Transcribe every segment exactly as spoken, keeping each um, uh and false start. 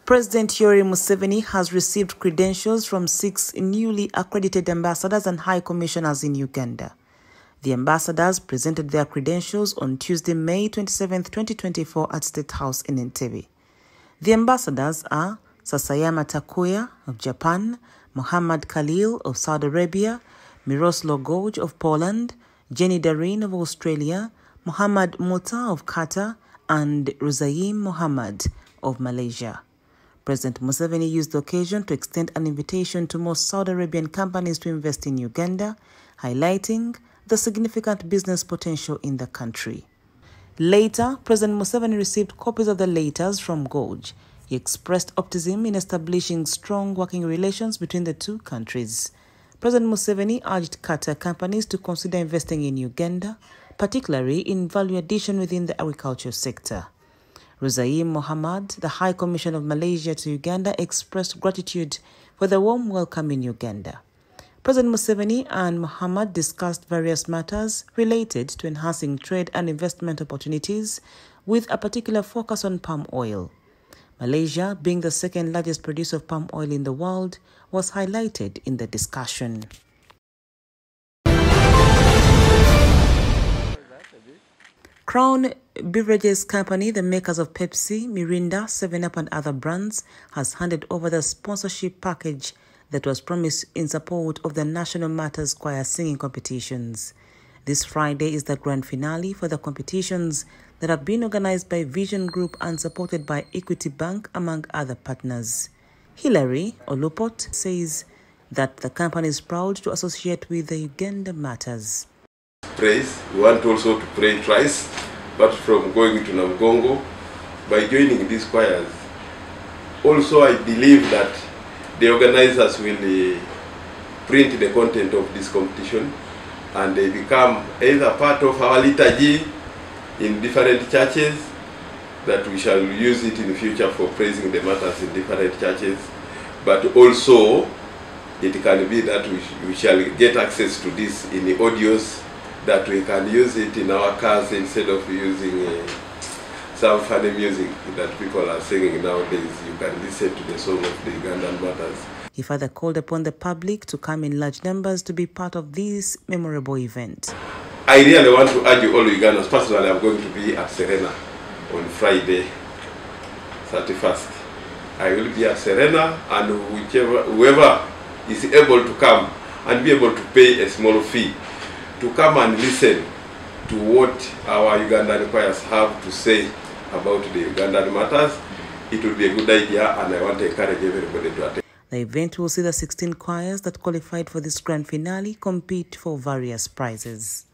President Yoweri Museveni has received credentials from six newly accredited ambassadors and high commissioners in Uganda. The ambassadors presented their credentials on Tuesday, May twenty-seventh, twenty twenty-four at State House in Entebbe. The ambassadors are Sasayama Takuya of Japan, Muhammad Khalil of Saudi Arabia, Miroslav Gorge of Poland, Jenny Darin of Australia, Muhammad Muta of Qatar, and Ruzaim Mohammed of Malaysia. President Museveni used the occasion to extend an invitation to most Saudi Arabian companies to invest in Uganda, highlighting the significant business potential in the country. Later, President Museveni received copies of the letters from Gorge. He expressed optimism in establishing strong working relations between the two countries. President Museveni urged Qatar companies to consider investing in Uganda, particularly in value addition within the agriculture sector. Ruzaim Mohammed, the High Commissioner of Malaysia to Uganda, expressed gratitude for the warm welcome in Uganda. President Museveni and Mohammed discussed various matters related to enhancing trade and investment opportunities, with a particular focus on palm oil. Malaysia, being the second largest producer of palm oil in the world, was highlighted in the discussion. Crown Beverages Company, the makers of Pepsi, Mirinda, seven up and other brands, has handed over the sponsorship package that was promised in support of the National Matters Choir singing competitions. This Friday is the grand finale for the competitions that have been organized by Vision Group and supported by Equity Bank, among other partners. Hilary Olupot says that the company is proud to associate with the Uganda Matters. Praise. We want also to pray twice, but from going to Namugongo, by joining these choirs. Also, I believe that the organizers will uh, print the content of this competition, and they become either part of our liturgy in different churches, that we shall use it in the future for praising the matters in different churches, but also it can be that we, sh we shall get access to this in the audios, that we can use it in our cars instead of using uh, some funny music that people are singing nowadays. You can listen to the song of the Ugandan Matters. He further called upon the public to come in large numbers to be part of this memorable event. I really want to urge all Ugandans. Personally, I'm going to be at Serena on Friday, thirty-first. I will be at Serena, and whichever, whoever is able to come and be able to pay a small fee to come and listen to what our Ugandan choirs have to say about the Ugandan Matters, it would be a good idea, and I want to encourage everybody to attend. The event will see the sixteen choirs that qualified for this grand finale compete for various prizes.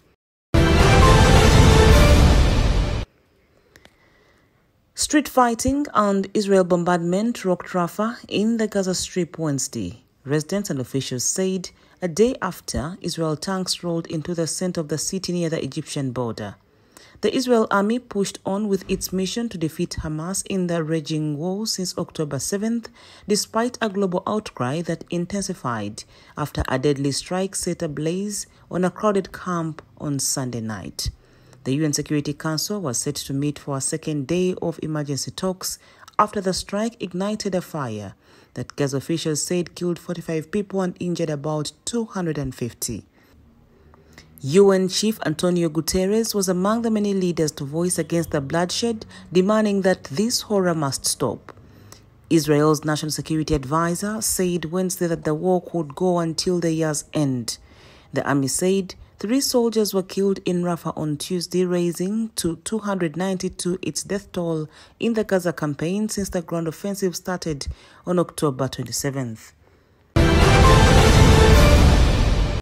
Street fighting and Israel bombardment rocked Rafah in the Gaza Strip Wednesday. Residents and officials said a day after Israel tanks rolled into the center of the city near the Egyptian border. The Israel army pushed on with its mission to defeat Hamas in the raging war since October seventh, despite a global outcry that intensified after a deadly strike set ablaze on a crowded camp on Sunday night. The U N Security Council was set to meet for a second day of emergency talks after the strike ignited a fire that Gaza officials said killed forty-five people and injured about two hundred fifty. U N Chief Antonio Guterres was among the many leaders to voice against the bloodshed, demanding that this horror must stop. Israel's National Security Advisor said Wednesday that the war could go until the year's end. The army said three soldiers were killed in Rafah on Tuesday, raising to two hundred ninety-two its death toll in the Gaza campaign since the ground offensive started on October twenty-seventh.